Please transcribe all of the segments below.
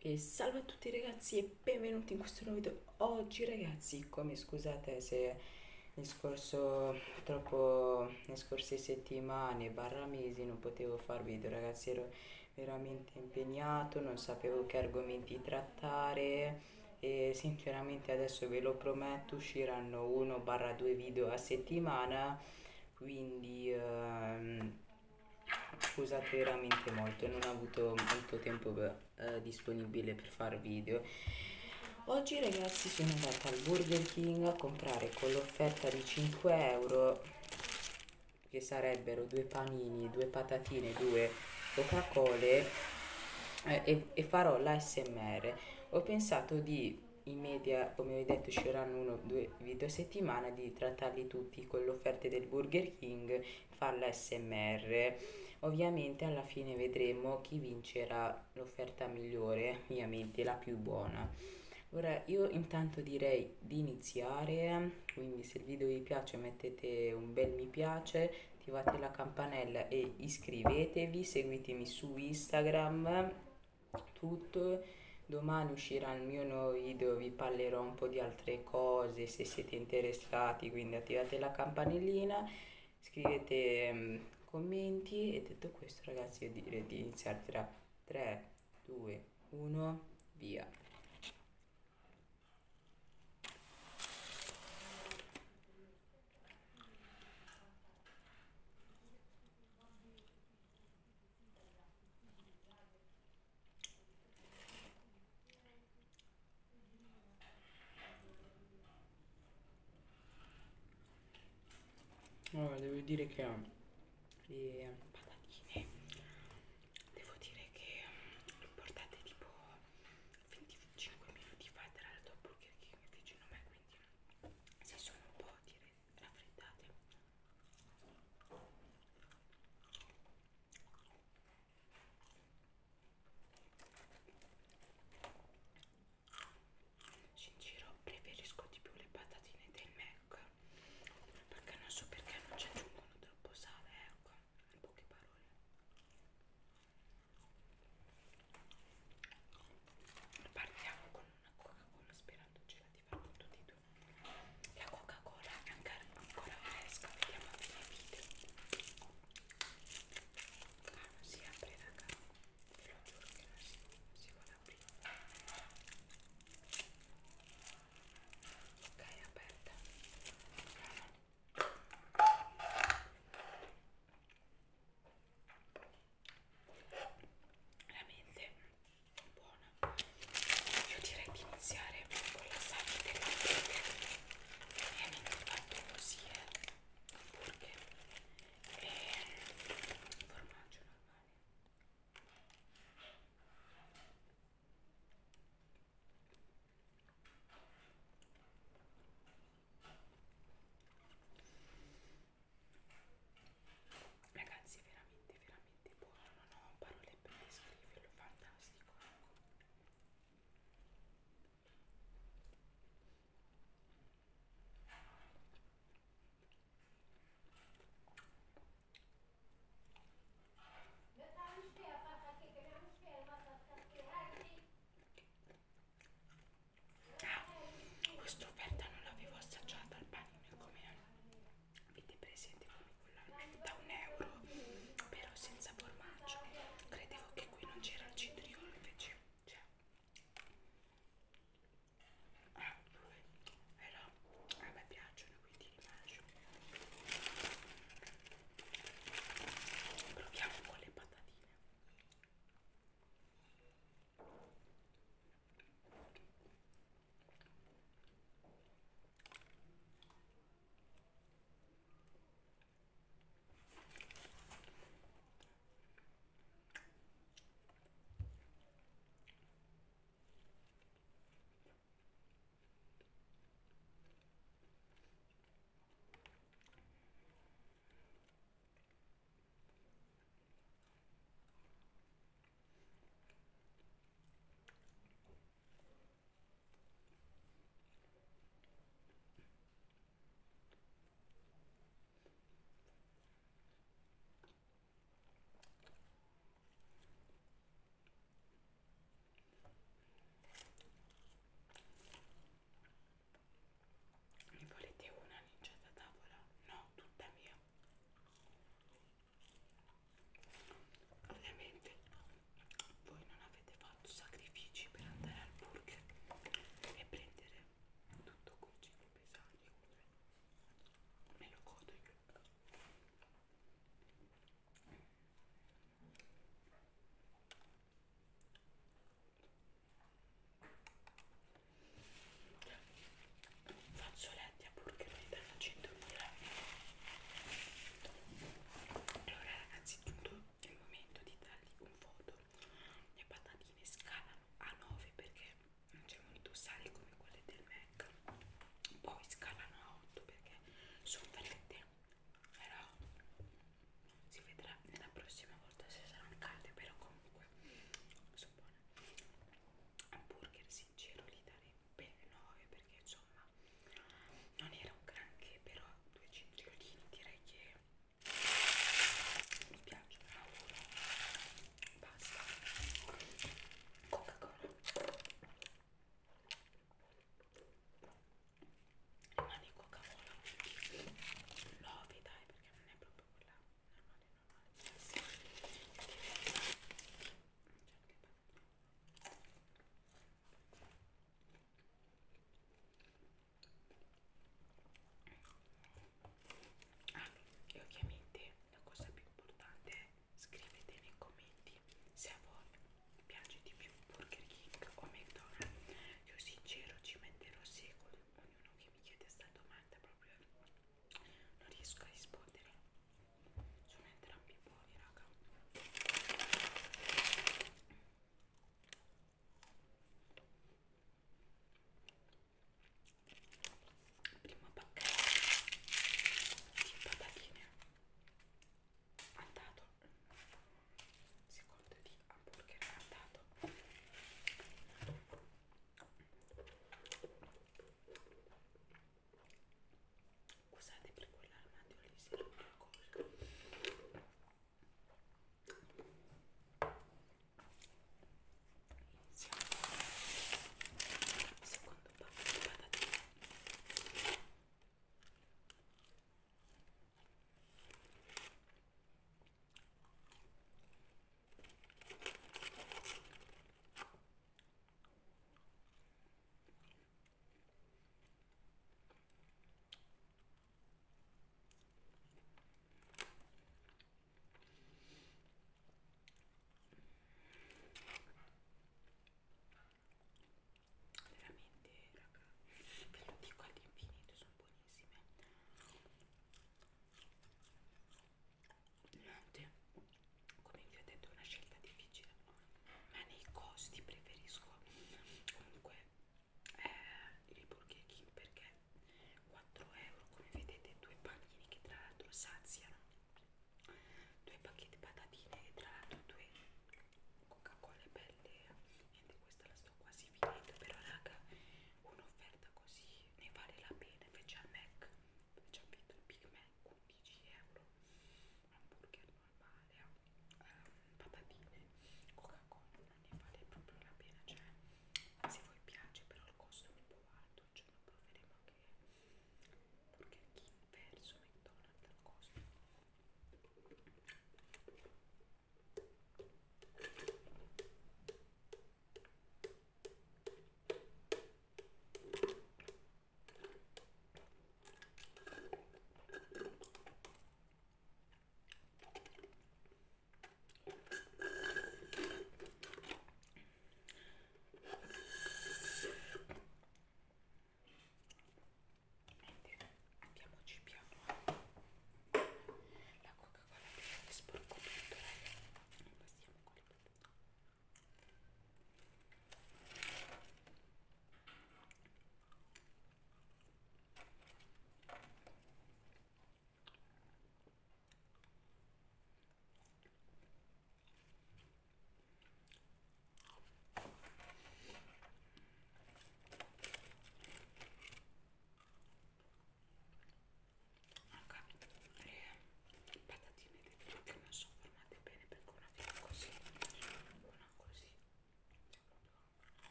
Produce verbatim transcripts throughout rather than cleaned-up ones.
E salve a tutti ragazzi e benvenuti in questo nuovo video. Oggi ragazzi, come scusate se nel scorso, purtroppo nelle scorse settimane barra mesi non potevo fare video ragazzi, ero veramente impegnato, non sapevo che argomenti trattare e sinceramente adesso ve lo prometto usciranno uno barra due video a settimana, quindi ehm, scusate veramente molto, non ho avuto molto tempo eh, disponibile per fare video. Oggi ragazzi sono andata al Burger King a comprare con l'offerta di cinque euro, che sarebbero due panini, due patatine, due Coca-Cola, eh, e, e farò l'A S M R. Ho pensato di in media, come vi ho detto, usciranno uno o due video a settimana, di trattarli tutti con le offerte del Burger King, fare l'A S M R. Ovviamente alla fine vedremo chi vincerà l'offerta migliore, ovviamente la più buona. Ora io intanto direi di iniziare, quindi se il video vi piace mettete un bel mi piace, attivate la campanella e iscrivetevi, seguitemi su Instagram, tutto. Domani uscirà il mio nuovo video, vi parlerò un po' di altre cose se siete interessati, quindi attivate la campanellina, scrivete mm, commenti e detto questo ragazzi io direi di iniziare tra tre, due, uno, via. Allora, devo dire che le patatine, devo dire che l'ho portate tipo venticinque minuti fa tra l'altro Burger King vicino a me, quindi si sono un po' dire raffreddate. Sincero, preferisco di più le patatine del Mac, perché non so perché non ci aggiungono troppo sale, ecco, un pochettino.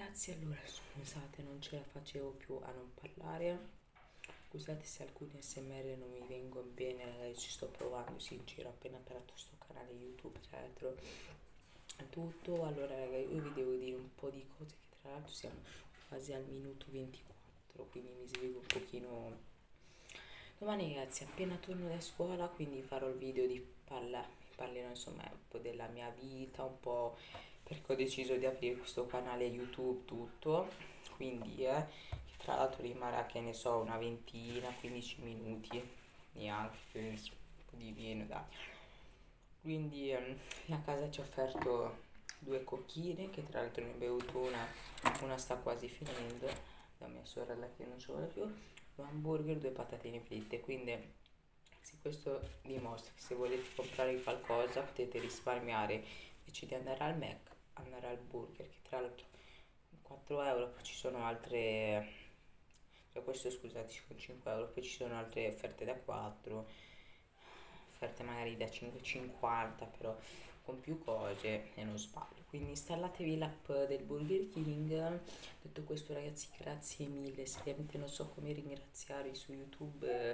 ragazzi, allora scusate, non ce la facevo più a non parlare. Scusate se alcuni S M R non mi vengono bene, ragazzi, ci sto provando, sincero, ho appena aperto sto canale YouTube, tra l'altro tutto. Allora, ragazzi, io vi devo dire un po' di cose che tra l'altro siamo quasi al minuto ventiquattro, quindi mi spiego un pochino. Domani, ragazzi, appena torno da scuola, quindi farò il video di parla, parlerò insomma un po' della mia vita, un po' perché ho deciso di aprire questo canale YouTube tutto, quindi eh, che tra l'altro rimarrà, che ne so, una ventina, quindici minuti, neanche, un po' di meno, dai. Quindi ehm, a casa ci ho offerto due cocchine, che tra l'altro ne ho bevuto una, una sta quasi finendo, da mia sorella che non ce l'ho più, due hamburger, due patatine fritte, quindi sì, questo dimostra che se volete comprare qualcosa potete risparmiare, invece di andare al Mac, andare al burger, che tra l'altro quattro euro, poi ci sono altre, cioè questo scusate con cinque euro, poi ci sono altre offerte da quattro, offerte magari da cinque e cinquanta, però con più cose e non sbaglio. Quindi installatevi l'app del Burger King. Detto questo, ragazzi, grazie mille, seriamente non so come ringraziarvi su YouTube. eh,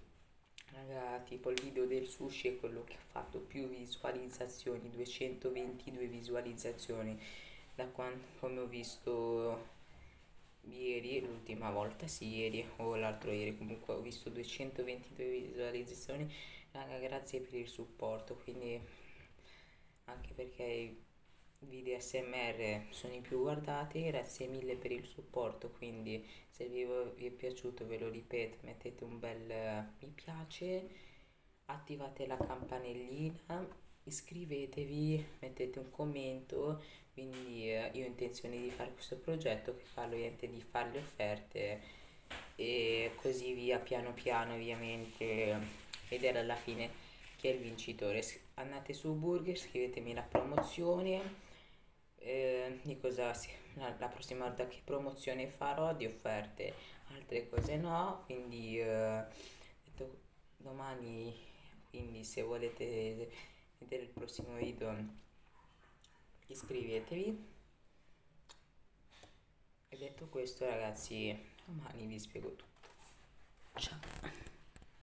Raga, tipo il video del sushi è quello che ha fatto più visualizzazioni, duecentoventidue visualizzazioni da quando, come ho visto ieri, l'ultima volta, sì, ieri o l'altro ieri, comunque ho visto duecentoventidue visualizzazioni. Raga, grazie per il supporto, quindi anche perché i video S M R sono i più guardati, grazie mille per il supporto, quindi se il video vi è piaciuto, ve lo ripeto, mettete un bel eh, mi piace, attivate la campanellina, iscrivetevi, mettete un commento, quindi eh, io ho intenzione di fare questo progetto, che parlo niente di fare le offerte e così via, piano piano ovviamente, vedere alla fine chi è il vincitore. Andate su Burger, scrivetemi la promozione, eh, di cosa si- la, la prossima volta che promozione farò di offerte, altre cose no, quindi eh, detto, domani, quindi se volete vedere il prossimo video iscrivetevi. E detto questo, ragazzi, domani vi spiego tutto. Ciao.